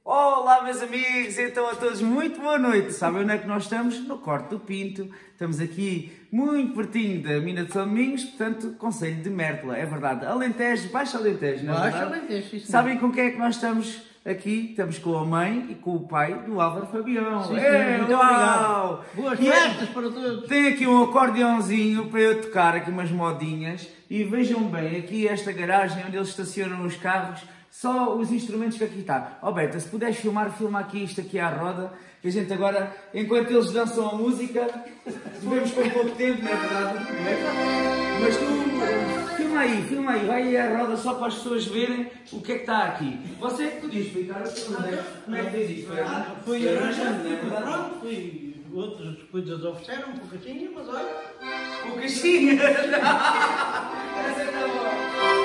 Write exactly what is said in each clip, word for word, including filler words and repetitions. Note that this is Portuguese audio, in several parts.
Olá meus amigos, então a todos muito boa noite. Sabem onde é que nós estamos? No Corte do Pinto. Estamos aqui muito pertinho da mina de São Domingos, portanto, Concelho de Mértola. É verdade, Alentejo, Baixo Alentejo, não é Baixo verdade? Alentejo, isso. Sabem com quem é que nós estamos aqui? Estamos com a mãe e com o pai do Álvaro Fabião. Sim, sim, é, muito uau! obrigado. Boas E festas para todos. Tem aqui um acordeãozinho para eu tocar, aqui umas modinhas. E vejam bem, aqui esta garagem onde eles estacionam os carros, só os instrumentos que aqui está. Ó Berta, se puderes filmar, filma aqui isto aqui à roda. Que a gente agora, enquanto eles dançam a música, vivemos com pouco tempo, não é verdade? Não é? Mas tu, filma aí, filma aí, vai aí à roda só para as pessoas verem o que é que está aqui. Você é que podias explicar como é que fez isto? Fui arranjando, não é verdade? Pronto, fui. Outros depois eles ofereceram um pouquinho, mas olha. O caixinha! Essa está boa!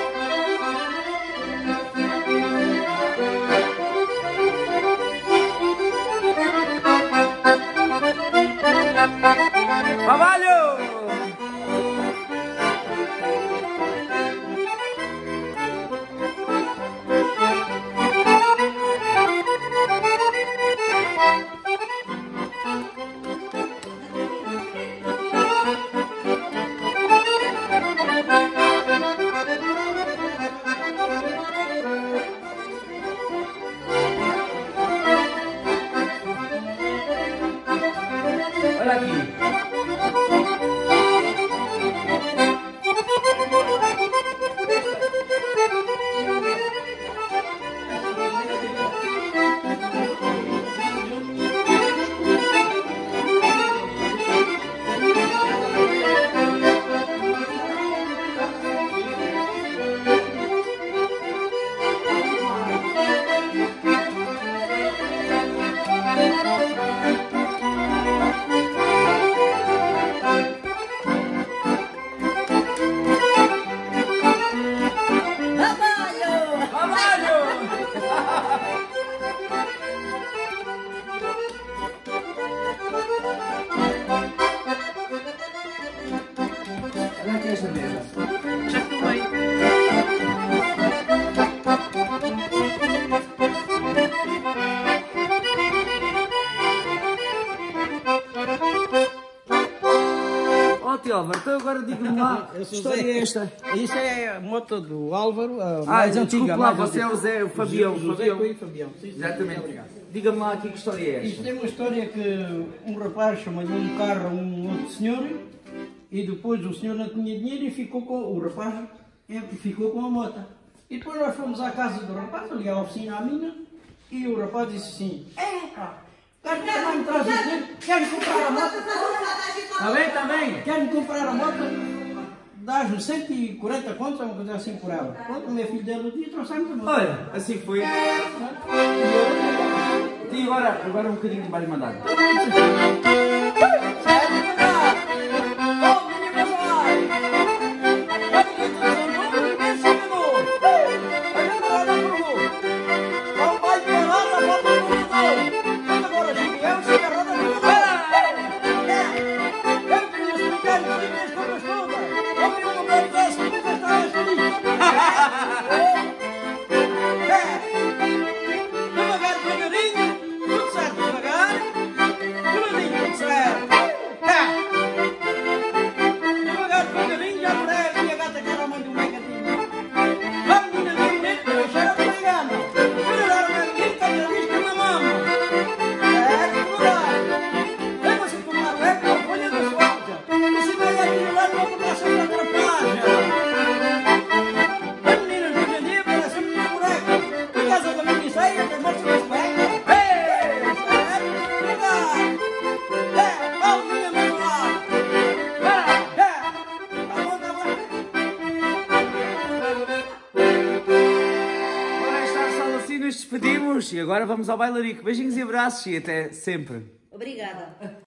Trabalho! Olha aqui. Olha aqui esta mesa. Já filmei. Ó tio Álvaro, então agora diga-me lá, que história é esta? Isso é a moto do Álvaro, a Ah, mais desculpe antiga. lá, mais você é o antiga. Zé, o Fabião. José Fabião. Coelho Fabião. Sim, sim, Exatamente. obrigado. Diga-me lá aqui que história é Isto esta. é uma história que um rapaz chamou-lhe um carro a um outro senhor e depois o senhor não tinha dinheiro e ficou com o rapaz é, ficou com a moto. E depois nós fomos à casa do rapaz, ali à oficina à mina, e o rapaz disse assim: é pá, queres também me traz o dinheiro? Queres comprar a moto? Está bem, está bem. Queres comprar a moto? Dás-me cento e quarenta contos, uma coisa assim por ela. Pronto, o meu filho dela dia trouxemos a moto. Olha, assim foi. E agora, agora um bocadinho de baile mandado. Nos despedimos e agora vamos ao bailarico. Beijinhos e abraços e até sempre. Obrigada.